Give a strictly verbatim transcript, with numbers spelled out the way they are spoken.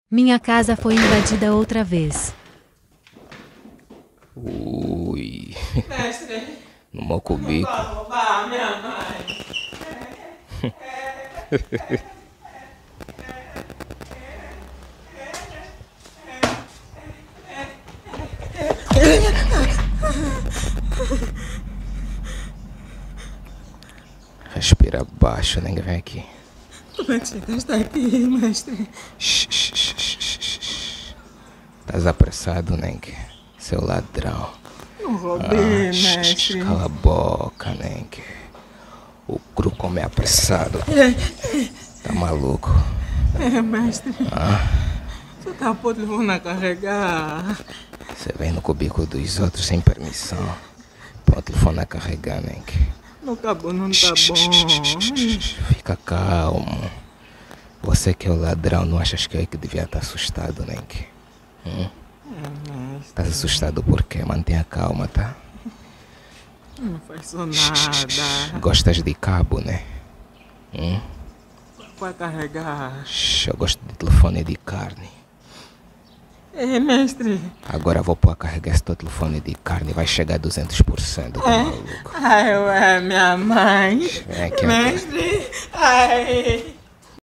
Minha casa foi invadida outra vez. Ui. Mestre. No meu cubico. Não vai roubar minha mãe. Respira baixo, ninguém vem aqui. Como é que chegaste aqui, mestre? Shh, shh, shh, shh, shh, shh. Estás apressado, Nengue? Seu ladrão. Não roubei, Ah, shh, mestre. shh, cala a boca, Nengue. O cru come apressado. Tá maluco? É, mestre. Ah, Você tá por telefone a carregar. você vem no cubico dos outros sem permissão. Põe o telefone a carregar, Nengue. Não tá bom, não tá Shh, shh, shh, shh, shh, bom. shh. Fica calmo. Você que é o ladrão, não achas que eu é que devia estar assustado, Nengue? Hum? É, mestre. Estás assustado por quê? Mantenha calma, tá? Não faz só nada. Gostas de cabo, né? Hum? Vai carregar. Shhh, eu gosto de telefone de carne. É, mestre. Agora vou pôr a carregar esse teu telefone de carne. Vai chegar a duzentos por cento, tá maluco? Ai, ué, minha mãe. Vem aqui agora. Mestre. Ai.